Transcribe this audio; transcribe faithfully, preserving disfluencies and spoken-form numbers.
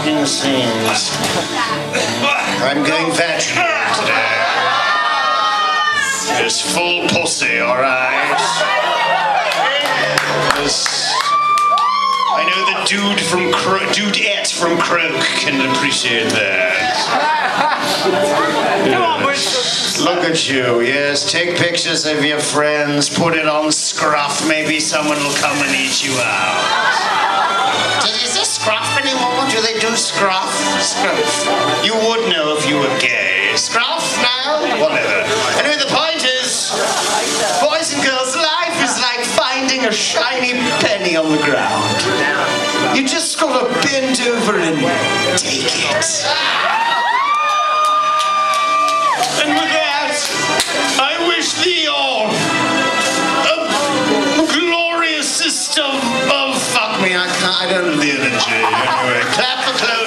fucking scenes. I'm going vaginal today. Just full pussy, alright? I know the dude from Cro Dudette from Croak can appreciate that. Come on, boys. Look at you, yes. Take pictures of your friends, put it on Scruff. Maybe someone will come and eat you out. Is there Scruff anymore? Do they do Scruff? Scruff. You would know if you were gay. Scruff now? Whatever. Anyway, the point is, boys and girls, life is like finding a shiny penny on the ground. You just gotta bend over and take it. And with that, I wish thee all a glorious system of fuck me, I can't, I don't have the energy. Anyway, clap for close.